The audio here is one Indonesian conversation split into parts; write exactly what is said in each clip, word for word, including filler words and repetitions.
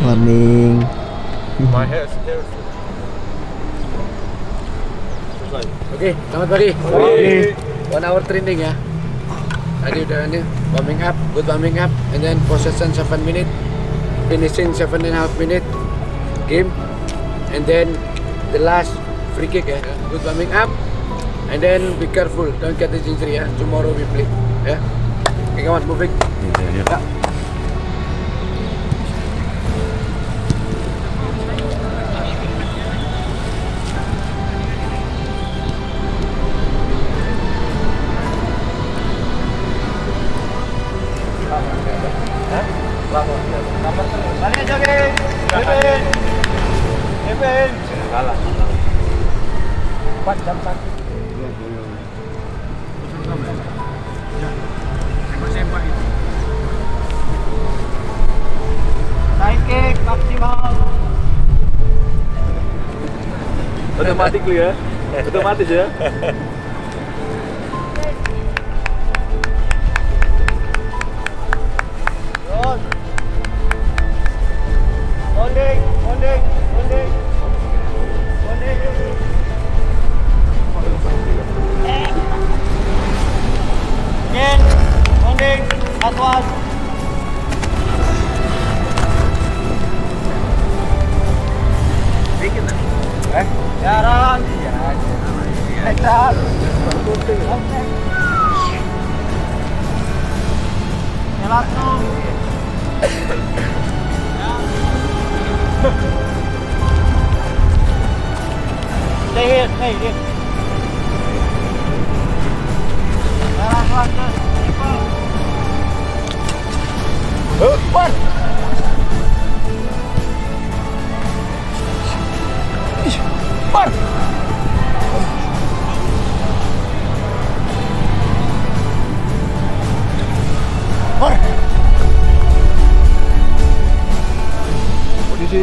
Morning. My hair is here. Oke, selamat pagi. Pagi. One hour training ya. Tadi udah ini warming up, good warming up, and then possession seven minute, finishing seven and a half minute game, and then the last free kick ya. Good warming up, and then be careful, don't get the injury ya. Tomorrow we play ya. Okay, come on, moving. Ya, ya. Ya. Balik jogging. Kevin. Kevin. Kalah. empat jam satu. Sempak-sempak itu. Side kick maksimal. Otomatis lu ya. Otomatis ya. Bonding, bonding, bonding, bonding. Again, bonding, last one. Bikin lah. Eh, jarang. Jarang. Ya langsung. Stay here, stay here. Last one, last one. Oh, one. One. One. Posisi.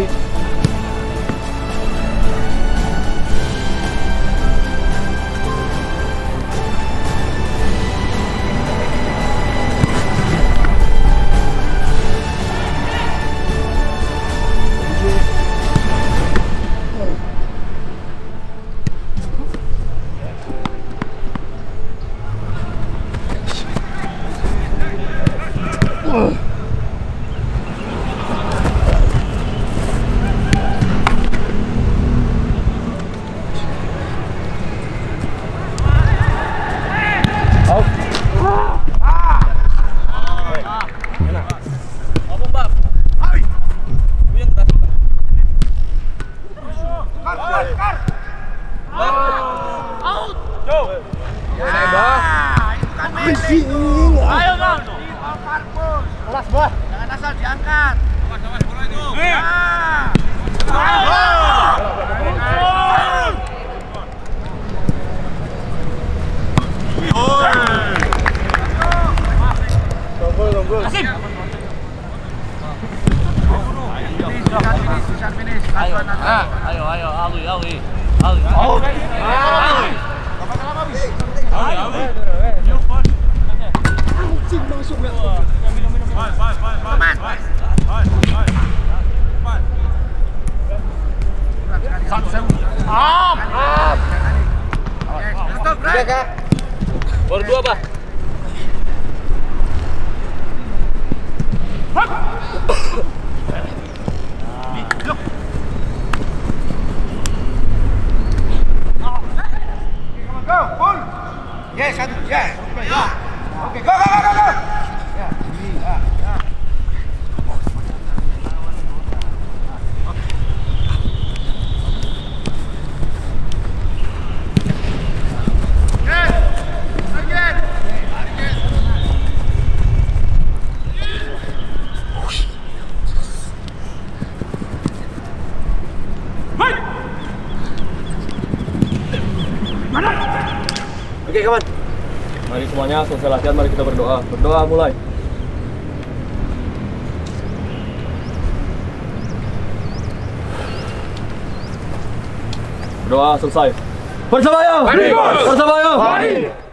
Ayo bang, kelas bawah, jangan asal diangkat. Bola itu. Ya. Tunggu, tunggu. Asim. Ayo, ayo, ayo, Alwi, Alwi, Alwi, Alwi, Alwi. Alwi. Anjing masuk ya. Teman. Am. Am. Stop, break. Baru dua, Pak. Go, full. Yes, satu. Yes. Oke, go, go, go, go. Ya. Ya, ya. Oke, kawan. Mari semuanya selesai latihan, mari kita berdoa. Berdoa mulai. Berdoa selesai. Persebaya! Persebaya!